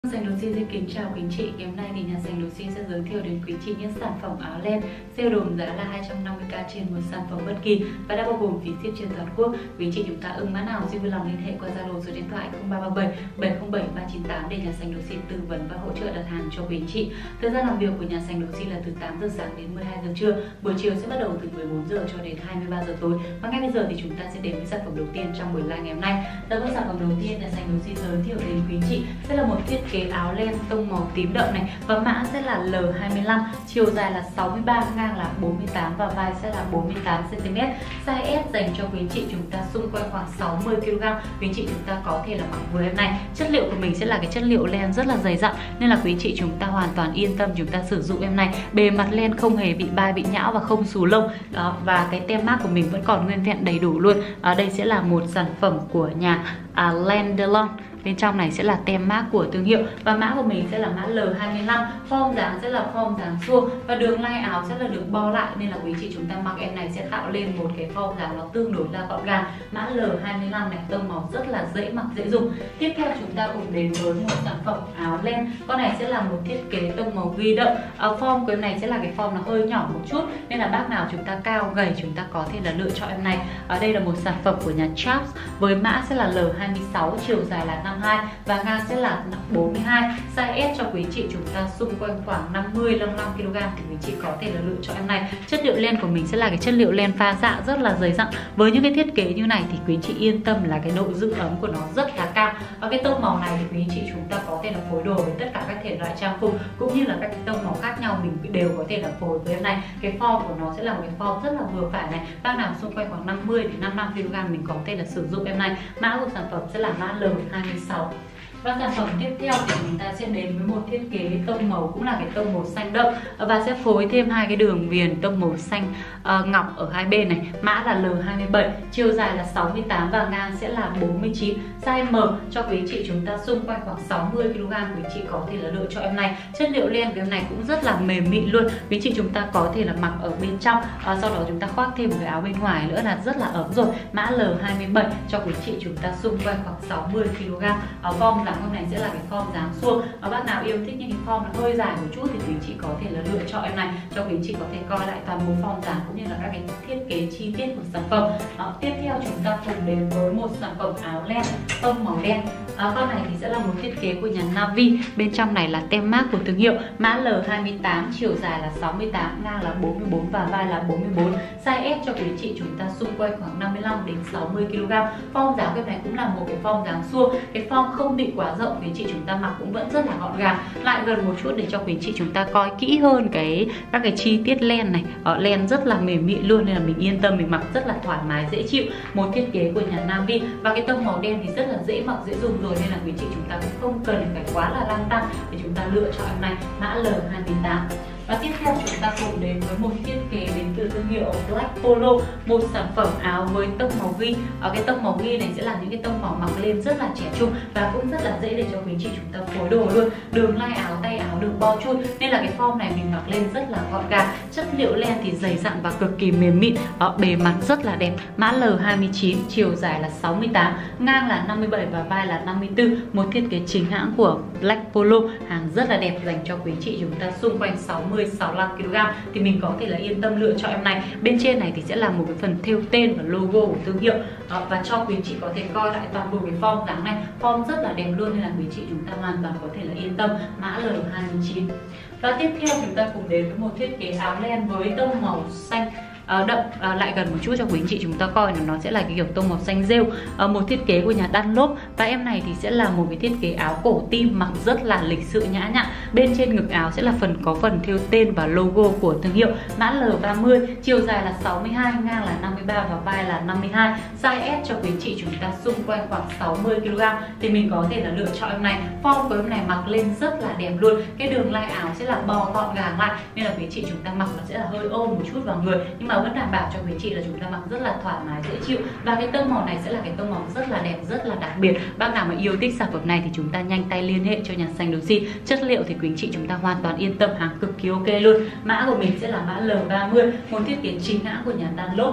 Sành Đồ Xin kính chào quý chị. Ngày hôm nay thì nhà Sành Đồ Xin sẽ giới thiệu đến quý chị những sản phẩm áo len sale đồn giá là 250k trên một sản phẩm bất kỳ và đã bao gồm phí ship trên toàn quốc. Quý chị chúng ta ưng mã nào xin vui lòng liên hệ qua Zalo số điện thoại 0337 707 398 để nhà Sành Đồ Xin tư vấn và hỗ trợ đặt hàng cho quý chị. Thời gian làm việc của nhà Sành Đồ Xin là từ 8 giờ sáng đến 12 giờ trưa, buổi chiều sẽ bắt đầu từ 14 giờ cho đến 23 giờ tối. Và ngay bây giờ thì chúng ta sẽ đến với sản phẩm đầu tiên trong buổi live ngày hôm nay. Và với sản phẩm đầu tiên nhà Sành Đồ Xin giới thiệu đến quý chị sẽ là một thiết kế áo len tông màu tím đậm này, và mã sẽ là L25, chiều dài là 63, ngang là 48 và vai sẽ là 48 cm. Size S dành cho quý chị chúng ta xung quanh khoảng 60 kg. Quý chị chúng ta có thể là mặc vừa em này. Chất liệu của mình sẽ là cái chất liệu len rất là dày dặn nên là quý chị chúng ta hoàn toàn yên tâm chúng ta sử dụng em này. Bề mặt len không hề bị bai, bị nhão và không xù lông. Đó, và cái tem mác của mình vẫn còn nguyên vẹn đầy đủ luôn. Đây sẽ là một sản phẩm của nhà Len Delon. Bên trong này sẽ là tem mác của thương hiệu và mã của mình sẽ là mã L25. Form dáng sẽ là form dáng suông và đường lai áo sẽ là được bo lại nên là quý chị chúng ta mặc em này sẽ tạo lên một cái form dáng nó tương đối là gọn gàng. Mã L25 này tông màu rất là dễ mặc, dễ dùng. Tiếp theo chúng ta cùng đến với một sản phẩm áo len. Con này sẽ là một thiết kế tông màu ghi đậm. Form của em này sẽ là cái form nó hơi nhỏ một chút nên là bác nào chúng ta cao gầy chúng ta có thể là lựa chọn em này. Ở đây là một sản phẩm của nhà Chaps với mã sẽ là L26, chiều dài là 52 và ngang sẽ là 42. Size S cho quý chị chúng ta xung quanh khoảng 50-55 kg thì quý chị có thể là lựa chọn em này. Chất liệu len của mình sẽ là cái chất liệu len pha dạ rất là dày dặn. Với những cái thiết kế như này thì quý chị yên tâm là cái độ giữ ấm của nó rất là cao. Và cái tông màu này thì quý chị chúng ta có thể là phối đồ với tất cả các thể loại trang phục cũng như là các cái tông màu khác nhau mình đều có thể là phối với em này. Cái form của nó sẽ là một cái form rất là vừa phải này. Bác nào xung quanh khoảng 50 đến 55 kg mình có thể là sử dụng em này. Mã của sản phẩm sẽ là mã L26. Và sản phẩm tiếp theo thì chúng ta sẽ đến với một thiết kế tông màu cũng là cái tông màu xanh đậm và sẽ phối thêm hai cái đường viền tông màu xanh ngọc ở hai bên này. Mã là L27, chiều dài là 68 và ngang sẽ là 49. Size M cho quý chị chúng ta xung quanh khoảng 60 kg quý chị có thể là lựa chọn em này. Chất liệu len của em này cũng rất là mềm mịn luôn. Quý chị chúng ta có thể là mặc ở bên trong, sau đó chúng ta khoác thêm một cái áo bên ngoài nữa là rất là ấm rồi. Mã L27 cho quý chị chúng ta xung quanh khoảng 60 kg. Form dáng hôm này sẽ là cái form dáng suông. Bác nào yêu thích những cái form nó hơi dài một chút thì quý chị có thể là lựa chọn em này. Cho quý chị có thể coi lại toàn bộ form dáng cũng như là các cái thiết kế chi tiết của sản phẩm. Tiếp theo chúng ta cùng đến với một sản phẩm áo len tông màu đen. Con này thì sẽ là một thiết kế của nhà Navy. Bên trong này là tem mác của thương hiệu. Mã L28, chiều dài là 68, ngang là 44 và vai là 44. Size S cho quý chị chúng ta xung quanh khoảng 55 đến 60 kg. Form dáng cái này cũng là một cái form dáng suông. Cái form không bị quá rộng, quý chị chúng ta mặc cũng vẫn rất là gọn gàng. Lại gần một chút để cho quý chị chúng ta coi kỹ hơn các cái chi tiết len này. Len rất là mềm mịn luôn nên là mình yên tâm mình mặc rất là thoải mái dễ chịu. Một thiết kế của nhà Navy và cái tông màu đen thì rất là dễ mặc dễ dùng rồi nên là quý chị chúng ta cũng không cần phải quá là lăng tăng để chúng ta lựa chọn em này. Mã L28. Và tiếp theo chúng ta cùng đến với một thiết kế đến từ thương hiệu Black Polo, một sản phẩm áo với tông màu ghi. Cái tông màu ghi này sẽ là những cái tông màu mặc lên rất là trẻ trung và cũng rất là dễ để cho quý chị chúng ta phối đồ luôn. Đường lai áo, tay áo được bo chui nên là cái form này mình mặc lên rất là gọn gàng. Chất liệu len thì dày dặn và cực kỳ mềm mịn. Bề mặt rất là đẹp. Mã L29, chiều dài là 68, ngang là 57 và vai là 54. Một thiết kế chính hãng của Black Polo, hàng rất là đẹp dành cho quý chị chúng ta xung quanh 60-65 kg thì mình có thể là yên tâm lựa chọn em này. Bên trên này thì sẽ là một cái phần thêu tên và logo của thương hiệu và cho quý chị có thể coi lại toàn bộ cái form dáng này. Form rất là đẹp luôn nên là quý chị chúng ta hoàn toàn có thể là yên tâm. Mã L29. Và tiếp theo chúng ta cùng đến với một thiết kế áo len với tông màu xanh đậm. Lại gần một chút cho quý anh chị chúng ta coi nó sẽ là cái kiểu tông màu xanh rêu. Một thiết kế của nhà Dunlop và em này thì sẽ là một cái thiết kế áo cổ tim mặc rất là lịch sự nhã nhặn. Bên trên ngực áo sẽ là có phần thêu tên và logo của thương hiệu. Mã L30, chiều dài là 62, ngang là 53 và vai là 52. Size S cho quý chị chúng ta xung quanh khoảng 60 kg thì mình có thể là lựa chọn em này. Form của em này mặc lên rất là đẹp luôn. Cái đường lai áo sẽ là bo gọn gàng lại nên là quý chị chúng ta mặc nó sẽ là hơi ôm một chút vào người nhưng mà vẫn đảm bảo cho quý chị là chúng ta mặc rất là thoải mái dễ chịu. Và cái tông màu này sẽ là cái tông màu rất là đẹp, rất là đặc biệt. Bác nào mà yêu thích sản phẩm này thì chúng ta nhanh tay liên hệ cho nhà Sành Đồ Xin. Chất liệu thì quý chị chúng ta hoàn toàn yên tâm, hàng cực kỳ ok luôn. Mã của mình sẽ là mã L30, một thiết kế chính hãng của nhà Dunlop.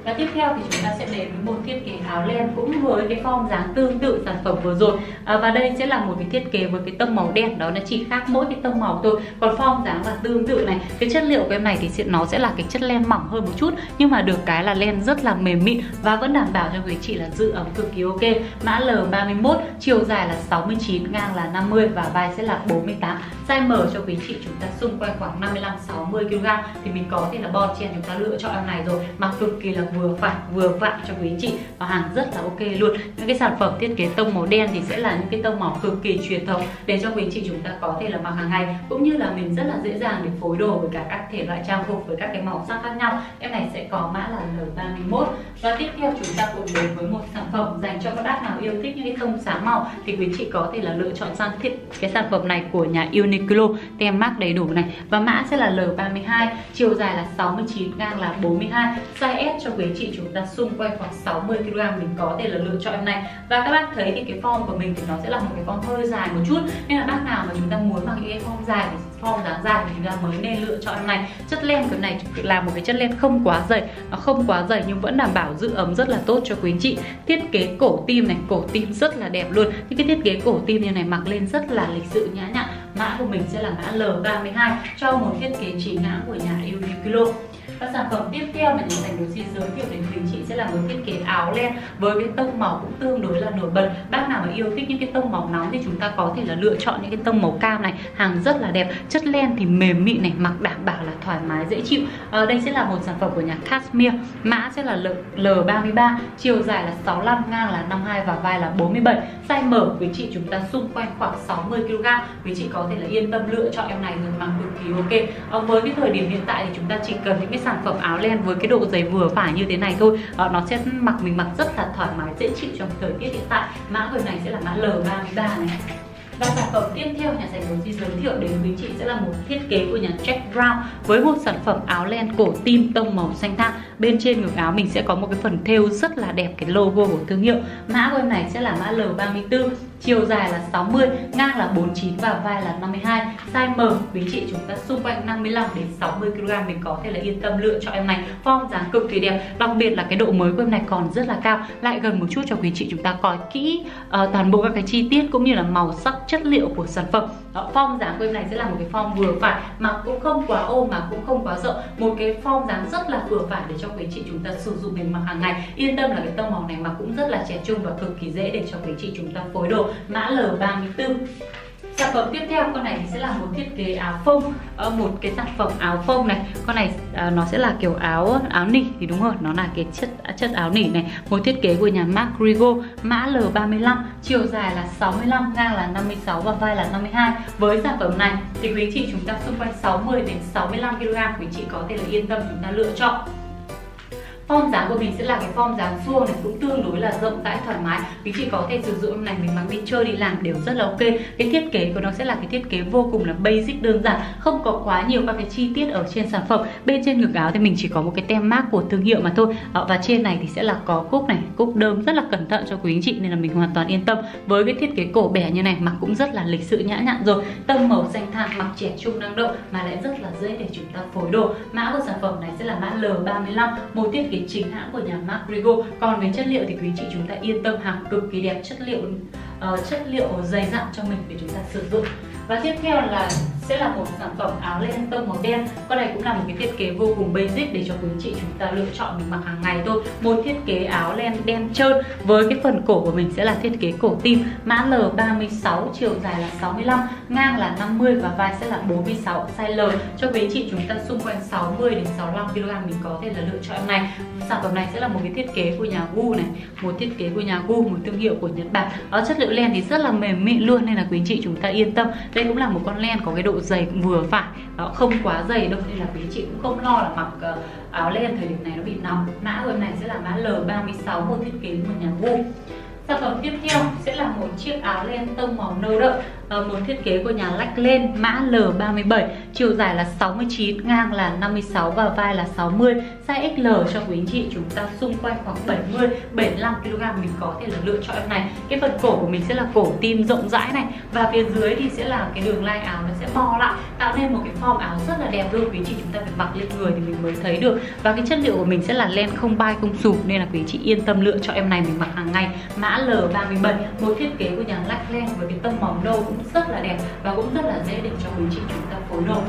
Và tiếp theo thì chúng ta sẽ đến với một thiết kế áo len cũng với cái form dáng tương tự sản phẩm vừa rồi. Và đây sẽ là một cái thiết kế với cái tông màu đen, đó là chỉ khác mỗi cái tông màu thôi. Còn form dáng là tương tự này. Cái chất liệu của em này thì nó sẽ là cái chất len mỏng hơn một chút, nhưng mà được cái là len rất là mềm mịn và vẫn đảm bảo cho quý chị là giữ ấm cực kỳ ok. Mã L31, chiều dài là 69, ngang là 50 và vai sẽ là 48. Size M cho quý chị chúng ta xung quanh khoảng 55-60 kg thì mình có thể là bon chen chúng ta lựa chọn em này rồi, mặc cực kỳ là vừa phải vừa vặn cho quý chị và hàng rất là ok luôn. Những cái sản phẩm thiết kế tông màu đen thì sẽ là những cái tông màu cực kỳ truyền thống để cho quý chị chúng ta có thể là mặc hàng ngày, cũng như là mình rất là dễ dàng để phối đồ với cả các thể loại trang phục với các cái màu sắc khác nhau. Em này sẽ có mã là L31. Và tiếp theo chúng ta cùng đến với một sản phẩm dành cho các bác nào yêu thích những cái tông sáng màu thì quý chị có thể là lựa chọn sang cái sản phẩm này của nhà Uniqlo, tem mác đầy đủ này. Và mã sẽ là L32, chiều dài là 69, ngang là 42. Size S cho quý chị chúng ta xung quanh khoảng 60 kg mình có thể là lựa chọn em này. Và các bác thấy thì cái form của mình thì nó sẽ là một cái form hơi dài một chút, nên là bác nào mà chúng ta muốn mặc cái form dài thì form dáng dài thì chúng ta mới nên lựa chọn em này. Chất len của này là một cái chất len không quá dày, nó không quá dày nhưng vẫn đảm bảo giữ ấm rất là tốt cho quý anh chị. Thiết kế cổ tim này, cổ tim rất là đẹp luôn. Những cái thiết kế cổ tim như này mặc lên rất là lịch sự nhã nhặn. Mã của mình sẽ là mã L32 cho một thiết kế chính hãng của nhà Uniqlo. Và sản phẩm tiếp theo mà nhà Thành Đồ Chi giới thiệu đến quý chị sẽ là một thiết kế áo len với cái tông màu cũng tương đối là nổi bật. Bác nào mà yêu thích những cái tông màu nóng thì chúng ta có thể là lựa chọn những cái tông màu cam này, hàng rất là đẹp. Chất len thì mềm mịn này, mặc đảm bảo là thoải mái dễ chịu. Đây sẽ là một sản phẩm của nhà Cashmere, mã sẽ là L33, chiều dài là 65, ngang là 52 và vai là 47. Size M quý chị chúng ta xung quanh khoảng 60 kg, quý chị có thể là yên tâm lựa chọn em này rồi, mặc cực kỳ ok. Với cái thời điểm hiện tại thì chúng ta chỉ cần những cái sản phẩm áo len với cái độ dày vừa phải như thế này thôi, nó sẽ mình mặc rất là thoải mái dễ chịu trong thời tiết hiện tại. Mã của này sẽ là mã L33 này. Và sản phẩm tiếp theo nhà Sành Đồ Chi giới thiệu đến quý chị sẽ là một thiết kế của nhà Jack Brown với một sản phẩm áo len cổ tim tông màu xanh than. Bên trên ngực áo mình sẽ có một cái phần thêu rất là đẹp cái logo của thương hiệu. Mã của em này sẽ là mã L34, chiều dài là 60, ngang là 49 và vai là 52. Size M quý chị chúng ta xung quanh 55 đến 60 kg mình có thể là yên tâm lựa chọn em này. Form dáng cực kỳ đẹp, đặc biệt là cái độ mới của em này còn rất là cao. Lại gần một chút cho quý chị chúng ta coi kỹ toàn bộ các cái chi tiết cũng như là màu sắc, chất liệu của sản phẩm. Form dáng của em này sẽ là một cái form vừa phải, mà cũng không quá ôm mà cũng không quá rộng, một cái form dáng rất là vừa phải để cho quý chị chúng ta sử dụng để mặc hàng ngày. Yên tâm là cái tông màu này mà cũng rất là trẻ trung và cực kỳ dễ để cho quý chị chúng ta phối đồ. Mã L34. Sản phẩm tiếp theo con này sẽ là một thiết kế áo phông, một cái sản phẩm áo phông này. Con này nó sẽ là kiểu áo nỉ thì đúng rồi, nó là cái chất áo nỉ này. Một thiết kế của nhà Marc Rigo, mã L35, chiều dài là 65, ngang là 56 và vai là 52. Với sản phẩm này thì quý chị chúng ta xung quanh 60 đến 65 kg, quý chị có thể là yên tâm chúng ta lựa chọn. Form dáng của mình sẽ là cái form dáng suông này, cũng tương đối là rộng rãi thoải mái. Quý chị có thể sử dụng em này mình mặc đi chơi đi làm đều rất là ok. Cái thiết kế của nó sẽ là cái thiết kế vô cùng là basic đơn giản, không có quá nhiều các cái chi tiết ở trên sản phẩm. Bên trên ngực áo thì mình chỉ có một cái tem mác của thương hiệu mà thôi. Và trên này thì sẽ là có cúc này, cúc đơm rất là cẩn thận cho quý anh chị nên là mình hoàn toàn yên tâm. Với cái thiết kế cổ bẻ như này mặc cũng rất là lịch sự nhã nhặn rồi. Tông màu xanh than, mặc trẻ trung năng động mà lại rất là dễ để chúng ta phối đồ. Mã của sản phẩm này sẽ là mã L35, một thiết kế chính hãng của nhà Marc Rigo. Còn về chất liệu thì quý chị chúng ta yên tâm, hàng cực kỳ đẹp, chất liệu dày dặn cho mình để chúng ta sử dụng. Và tiếp theo là sẽ là một sản phẩm áo len tông màu đen. Con này cũng là một cái thiết kế vô cùng basic để cho quý chị chúng ta lựa chọn mình mặc hàng ngày thôi. Một thiết kế áo len đen trơn với cái phần cổ của mình sẽ là thiết kế cổ tim, mã L36, chiều dài là 65, ngang là 50 và vai sẽ là 46. Size L cho quý chị chúng ta xung quanh 60 đến 65 kg mình có thể là lựa chọn em này. Sản phẩm này sẽ là một cái thiết kế của nhà Gu này, một thiết kế của nhà Gu, một thương hiệu của Nhật Bản. Chất liệu len thì rất là mềm mịn luôn nên là quý chị chúng ta yên tâm. Đây cũng là một con len có cái độ dày vừa phải, không quá dày đâu nên là quý chị cũng không lo là mặc áo len thời điểm này nó bị nóng. Mã của em này sẽ là mã L36, một thiết kế của nhà Gu. Sản phẩm tiếp theo sẽ là một chiếc áo len tông màu nâu đậm. một thiết kế của nhà lách lên, mã L37, chiều dài là 69, ngang là 56 và vai là 60. Size XL cho quý anh chị chúng ta xung quanh khoảng 70, 75 kg mình có thể là lựa chọn em này. Cái phần cổ của mình sẽ là cổ tim rộng rãi này, và phía dưới thì sẽ là cái đường lai áo nó sẽ bo lại, tạo nên một cái form áo rất là đẹp luôn. Quý anh chị chúng ta phải mặc lên người thì mình mới thấy được. Và cái chất liệu của mình sẽ là len không bay không xù, nên là quý anh chị yên tâm lựa chọn em này mình mặc hàng ngày. Mã L37, một thiết kế của nhà lách len với cái tông màu nâu cũng rất là đẹp và cũng rất là dễ để cho quý anh chị chúng ta phối đồ.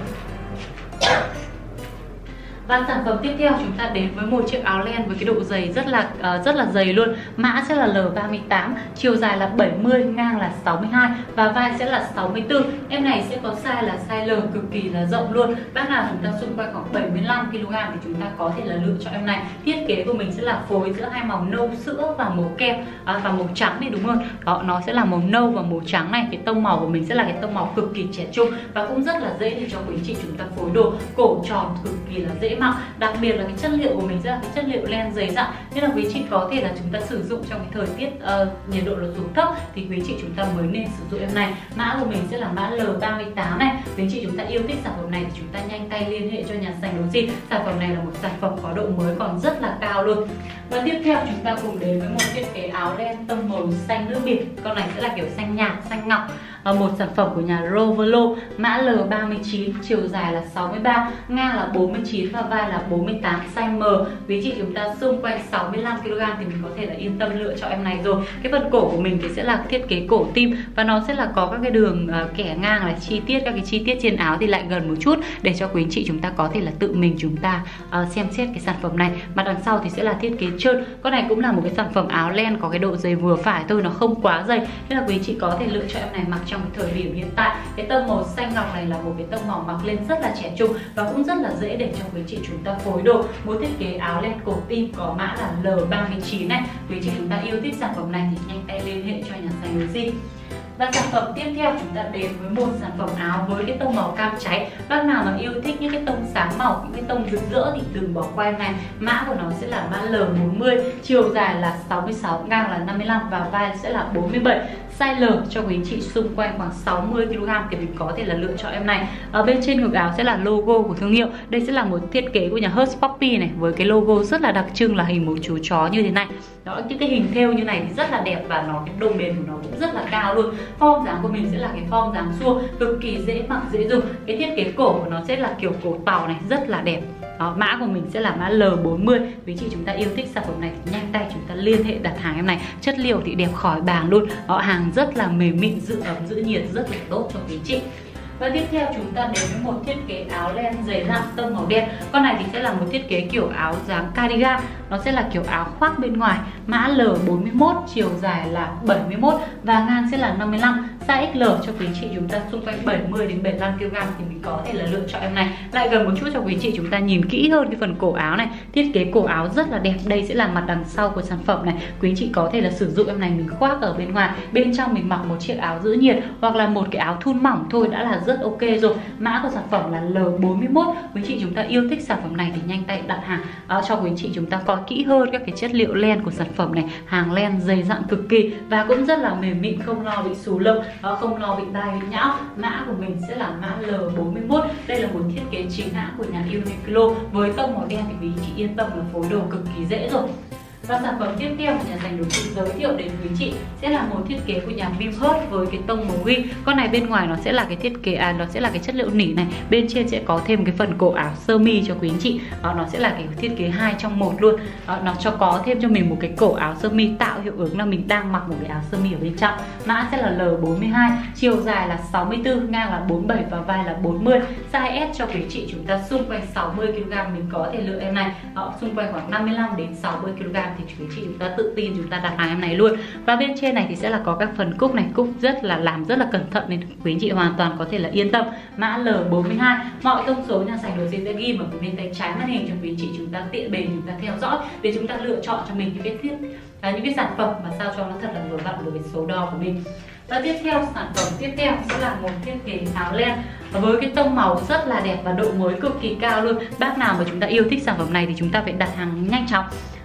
Và sản phẩm tiếp theo chúng ta đến với một chiếc áo len với cái độ dày rất là dày luôn. Mã sẽ là L38, chiều dài là 70, ngang là 62 và vai sẽ là 64. Em này sẽ có size là size L, cực kỳ là rộng luôn. Bác nào chúng ta xung quanh khoảng 75 kg thì chúng ta có thể là lựa chọn em này. Thiết kế của mình sẽ là phối giữa hai màu nâu sữa và màu kem và màu trắng này, đúng không? Đó, nó sẽ là màu nâu và màu trắng này. Cái tông màu của mình sẽ là cái tông màu cực kỳ trẻ trung và cũng rất là dễ để cho quý chị chúng ta phối đồ. Cổ tròn cực kỳ là dễ mặc, đặc biệt là cái chất liệu của mình sẽ là cái chất liệu len dày dặn, nên là quý chị có thể là chúng ta sử dụng trong cái thời tiết nhiệt độ là xuống thấp thì quý chị chúng ta mới nên sử dụng em này. Mã của mình sẽ là mã L38 này. Quý chị chúng ta yêu thích sản phẩm này thì chúng ta nhanh tay liên hệ cho nhà sành đồ jean. Sản phẩm này là một sản phẩm có độ mới còn rất là cao luôn. Và tiếp theo chúng ta cùng đến với một thiết kế áo len tông màu xanh nước biển. Con này sẽ là kiểu xanh nhạt, xanh ngọc. Một sản phẩm của nhà Rovelo, mã L39, chiều dài là 63, ngang là 49 và vai là 48, size M. Quý chị chúng ta xung quanh 65 kg thì mình có thể là yên tâm lựa chọn em này rồi. Cái phần cổ của mình thì sẽ là thiết kế cổ tim và nó sẽ là có các cái đường kẻ ngang là chi tiết, các cái chi tiết trên áo thì lại gần một chút để cho quý chị chúng ta có thể là tự mình chúng ta xem xét cái sản phẩm này. Mặt đằng sau thì sẽ là thiết kế trơn. Con này cũng là một cái sản phẩm áo len có cái độ dày vừa phải thôi, nó không quá dày, nên là quý chị có thể lựa chọn em này mặc trong cái thời điểm hiện tại. Cái tông màu xanh ngọc này là một cái tông màu mặc lên rất là trẻ trung và cũng rất là dễ để cho quý chị chúng ta phối đồ. Một thiết kế áo len cổ tim có mã là L39 này. Quý chị chúng ta yêu thích sản phẩm này thì nhanh tay liên hệ cho nhà sành đồ jean. Và sản phẩm tiếp theo chúng ta đến với một sản phẩm áo với cái tông màu cam cháy. Bác nào mà yêu thích những cái tông sáng màu, những cái tông rực rỡ thì đừng bỏ qua em này. Mã của nó sẽ là mã L40, chiều dài là 66, ngang là 55 và vai sẽ là 47. Size L cho quý anh chị xung quanh khoảng 60 kg thì mình có thể là lựa chọn em này. Ở bên trên ngực áo sẽ là logo của thương hiệu. Đây sẽ là một thiết kế của nhà Hush Puppy này, với cái logo rất là đặc trưng là hình một chú chó như thế này. Đó, những cái hình thêu như này thì rất là đẹp và cái độ bền của nó cũng rất là cao luôn. Form dáng của mình sẽ là cái form dáng suông, cực kỳ dễ mặc, dễ dùng. Cái thiết kế cổ của nó sẽ là kiểu cổ tàu này, rất là đẹp. Đó, mã của mình sẽ là mã L40. Quý chị chúng ta yêu thích sản phẩm này thì nhanh tay chúng ta liên hệ đặt hàng em này. Chất liệu thì đẹp khỏi bàn luôn. Đó, hàng rất là mềm mịn, giữ ấm, giữ nhiệt, rất là tốt cho quý chị. Và tiếp theo chúng ta đến với một thiết kế áo len dày dặn tông màu đen. Con này thì sẽ là một thiết kế kiểu áo dáng cardigan. Nó sẽ là kiểu áo khoác bên ngoài. Mã L41, chiều dài là 71 và ngang sẽ là 55. Size XL cho quý chị chúng ta xung quanh 70 đến 75 kg thì mình có thể là lựa chọn em này. Lại gần một chút cho quý chị chúng ta nhìn kỹ hơn cái phần cổ áo này. Thiết kế cổ áo rất là đẹp. Đây sẽ là mặt đằng sau của sản phẩm này. Quý chị có thể là sử dụng em này mình khoác ở bên ngoài. Bên trong mình mặc một chiếc áo giữ nhiệt hoặc là một cái áo thun mỏng thôi đã là rất ok rồi. Mã của sản phẩm là L41. Quý chị chúng ta yêu thích sản phẩm này thì nhanh tay đặt hàng cho quý chị chúng ta coi kỹ hơn các cái chất liệu len của sản phẩm này. Hàng len dày dặn cực kỳ và cũng rất là mềm mịn, không lo bị xù lông, không lo bị đai bị nhão. Mã của mình sẽ là mã L41. Đây là một thiết kế chính hãng của nhà Uniqlo với tông màu đen thì quý chị yên tâm là phối đồ cực kỳ dễ rồi. Và sản phẩm tiếp theo nhà sành đồ jean giới thiệu đến quý chị sẽ là một thiết kế của nhà Bimhush với cái tông màu ghi. Con này bên ngoài nó sẽ là cái thiết kế nó sẽ là cái chất liệu nỉ này, bên trên sẽ có thêm cái phần cổ áo sơ mi cho quý anh chị. Nó sẽ là cái thiết kế 2 trong 1 luôn. Nó có thêm cho mình một cái cổ áo sơ mi tạo hiệu ứng là mình đang mặc một cái áo sơ mi ở bên trong. Mã sẽ là L42, chiều dài là 64, ngang là 47 và vai là 40. Size S cho quý chị chúng ta xung quanh 60 kg mình có thể lựa em này. Xung quanh khoảng 55 đến 60 kg thì quý chị chúng ta tự tin chúng ta đặt hàng em này luôn. Và bên trên này thì sẽ là có các phần cúc này, cúc làm rất là cẩn thận nên quý chị hoàn toàn có thể là yên tâm. Mã L42. Mọi thông số nhà sành đồ jean sẽ ghi ở bên tay trái màn hình cho quý chị chúng ta tiện bề chúng ta theo dõi để chúng ta lựa chọn cho mình những cái sản phẩm mà sao cho nó thật là vừa vặn với cái số đo của mình. Và tiếp theo, sản phẩm tiếp theo sẽ là một thiết kế áo len với cái tông màu rất là đẹp và độ mới cực kỳ cao luôn. Bác nào mà chúng ta yêu thích sản phẩm này thì chúng ta phải đặt hàng nhanh chóng.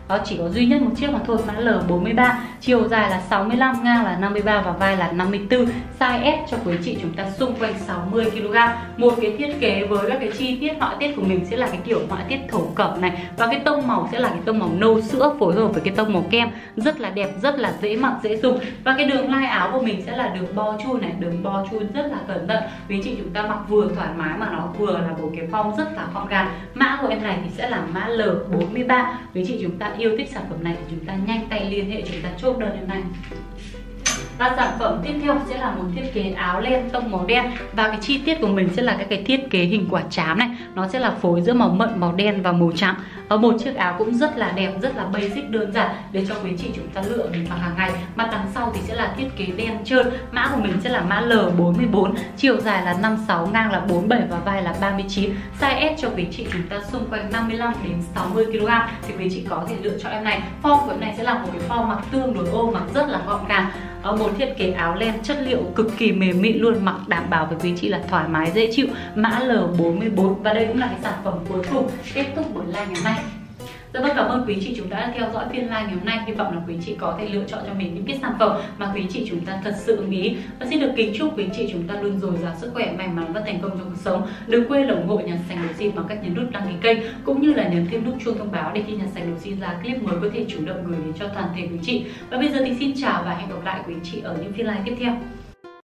Đó, chỉ có duy nhất một chiếc mà thôi, mã L43, chiều dài là 65, ngang là 53 và vai là 54. Size S cho quý chị chúng ta xung quanh 60 kg. Một cái thiết kế với các cái chi tiết họa tiết của mình sẽ là cái kiểu họa tiết thổ cẩm này, và cái tông màu sẽ là cái tông màu nâu sữa phối hợp với cái tông màu kem, rất là đẹp, rất là dễ mặc, dễ dùng. Và cái đường lai áo của mình sẽ là đường bo chui này, đường bo chui rất là cẩn thận. Quý chị chúng ta mặc vừa thoải mái mà nó vừa là một cái form rất là gọn gàng. Mã của em này thì sẽ là mã L43. Quý chị chúng ta yêu thích sản phẩm này thì chúng ta nhanh tay liên hệ chúng ta chốt đơn em này. Và sản phẩm tiếp theo sẽ là một thiết kế áo len tông màu đen, và cái chi tiết của mình sẽ là các cái thiết kế hình quả trám này, nó sẽ là phối giữa màu mận, màu đen và màu trắng. Ở một chiếc áo cũng rất là đẹp, rất là basic đơn giản để cho quý chị chúng ta lựa mình mặc hàng ngày. Mặt đằng sau thì sẽ là thiết kế đen trơn. Mã của mình sẽ là mã L44, chiều dài là 56, ngang là 47 và vai là 39. Size S cho quý chị chúng ta xung quanh 55 đến 60 kg thì quý chị có thể lựa chọn em này. Form của em này sẽ là một cái form mặc tương đối ôm, mặc rất là gọn gàng. Ở một thiết kế áo len chất liệu cực kỳ mềm mịn luôn, mặc đảm bảo với quý chị là thoải mái dễ chịu. Mã L44, và đây cũng là cái sản phẩm cuối cùng kết thúc buổi live ngày hôm nay. Rất vâng, cảm ơn quý chị chúng ta đã theo dõi phiên live ngày hôm nay. Hy vọng là quý chị có thể lựa chọn cho mình những cái sản phẩm mà quý chị chúng ta thật sự ưng ý. Và xin được kính chúc quý chị chúng ta luôn dồi dào sức khỏe, may mắn và thành công trong cuộc sống. Đừng quên là ủng hộ Nhà Sành Đồ Jean bằng cách nhấn nút đăng ký kênh cũng như là nhấn thêm nút chuông thông báo để khi Nhà Sành Đồ Jean ra clip mới có thể chủ động gửi đến cho toàn thể quý chị. Và bây giờ thì xin chào và hẹn gặp lại quý chị ở những phiên live tiếp theo.